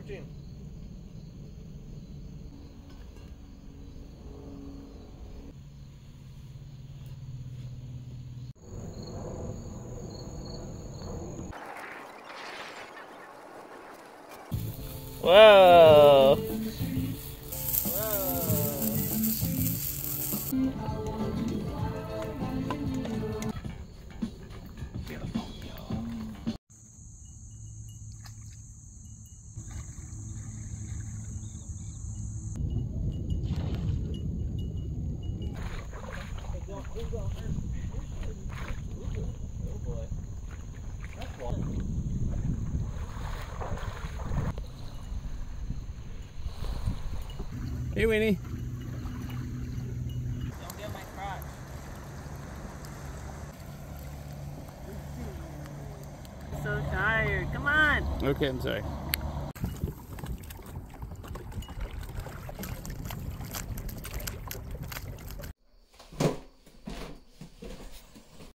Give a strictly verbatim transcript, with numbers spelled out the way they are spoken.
fifteen. Whoa! Hey, Winnie. Don't get my crotch. I'm so tired. Come on. Okay, I'm sorry.